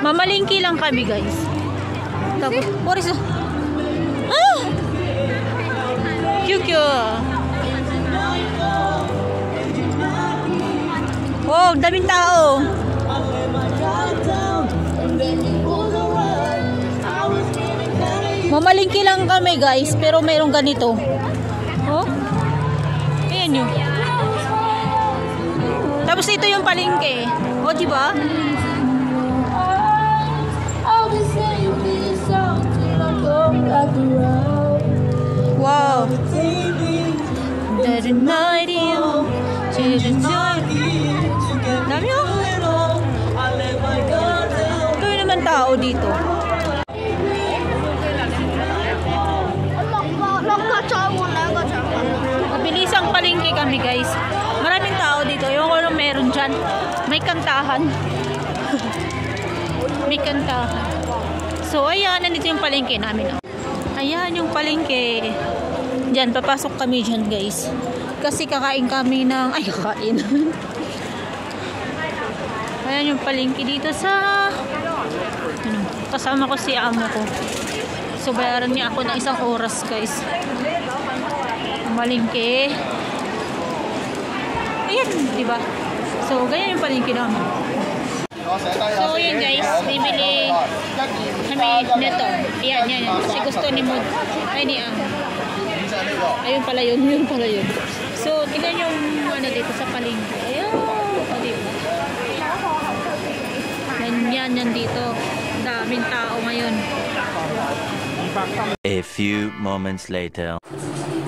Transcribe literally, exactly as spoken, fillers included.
Mamalingki lang kami, guys. Tapos, what is it? Ah! Cute, cute. Oh, daming tao. Mamalingki lang kami, guys, pero mayroong ganito. Oh. Ayan yun. Tapos ito yung palengke. O, oh, diba? Wow. Dami yun. Ito yung naman tao dito. Mabilisang palengke kami, guys. Maraming tao dito. Yung ko nung meron dyan. May kantahan. May kantahan. So, ayan. Nandito yung palengke namin. Ayan yung palengke. Diyan, papasok kami dyan, guys. Kasi kakain kami ng... Ay, kakain. Ayan yung palengke dito sa... Ano, kasama ko si amo ko. So, bayaran niya ako ng isang oras, guys. Palengke. Ayan, diba? So, ganyan yung palengke namin. So, yun, guys. Bibili kami nito. Ayan, yan. Kasi gusto ni Mod. Ay, ni Ang. Ayun pala yun. Yun pala yun. So, tingnan yung ano dito sa palengke. Ayan. O, diba? Yan, yan dito. Daming tao ngayon. A few moments later.